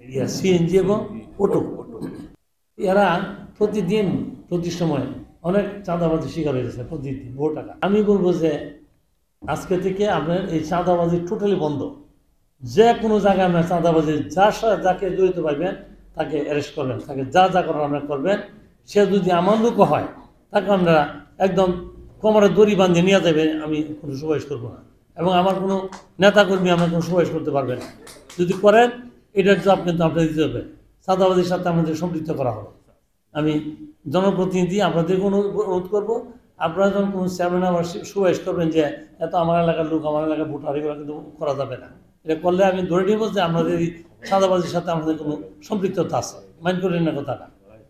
CNG এবং auto, এরা প্রতিদিন প্রতি সময় অনেক চাঁদাবাজি শিকার হয়েছে প্রতিদিন বহু টাকা। আমি বলবো যে আজকে থেকে আপনার এই চাঁদাবাজি টোটালি বন্ধ। যে কোনো জায়গায় আপনার চাঁদাবাজি যাকে জড়িত পাইবেন তাকে অ্যারেস্ট করবেন, তাকে যা যা করার আপনার করবেন। সে যদি আমার লোকও হয় তাকে আপনারা একদম কোমরে দড়ি বাঁধিয়ে নিয়ে যাবে, আমি কোনো সুপারিশ করবো না। এবং আমার কোনো নেতাকর্মী আমার কোনো সুপারিশ করতে পারবে না। যদি করেন এটার জবাব কিন্তু আপনাদের দিতে হবে। চাঁদাবাজির সাথে আমাদের সম্পৃক্ত করা হবে। আমি জনপ্রতিনিধি আপনাদেরকে অনুরোধ করবো, আপনারা যখন কোনো চেয়ারম্যান আবার সুপারিশ করবেন যে এত আমার এলাকার লোক, আমার এলাকার ভোটার, এগুলো কিন্তু করা যাবে না। এটা করলে আমি ধরে নিব যে আপনাদের এই চাঁদাবাজির সাথে আমাদের কোনো সম্পৃক্ততা আছে। মাইন্ড করেন না কথাটা।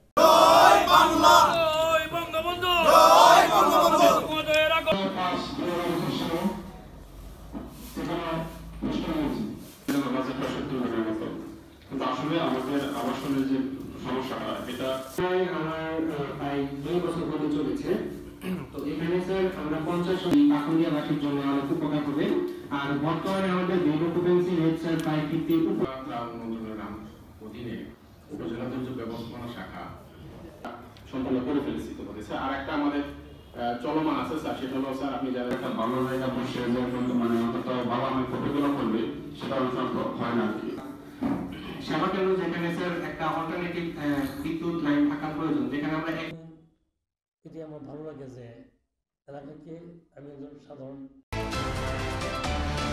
আসলে আমাদের আবাসনের যে সমস্যাটা, এটা আমার প্রায় 2 বছর ধরে চলেছে। তো এখানে স্যার আমরা 50 পাকুড়িয়াবাসীর জন্য অনেক উপকার হবে। আর বর্তমানে আমাদের বেড অকুপেন্সি রেট স্যার প্রায় 50 মন্ত্রণালয়ের অধীনে উপজেলা দুর্যোগ ব্যবস্থাপনা শাখা সম্পন্ন করে ফেলেছি তোমাদের। আর একটা আমাদের চলমান আছে স্যার, সেটা হলো স্যার আপনি যারা একটা ভালো জায়গা বসে মানে অন্তত বাবা মা ফটোগুলো করবে, সেটা অন্তত হয় না আর কি। সেবা কেন্দ্র যেখানে স্যার একটা অল্টারনেটিভ বিদ্যুৎ লাইন থাকার প্রয়োজন, যেখানে আমরা এটি আমার ভালো লাগে যে এলাকাকে আমি একজন সাধারণ